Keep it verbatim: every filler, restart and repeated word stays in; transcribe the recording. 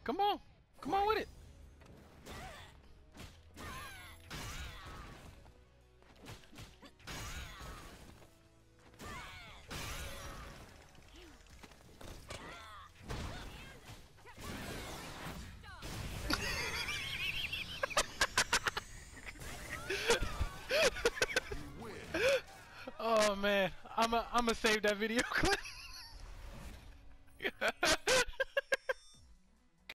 Come on. Come on with it. Oh man, I'm a, I'm gonna save that video clip.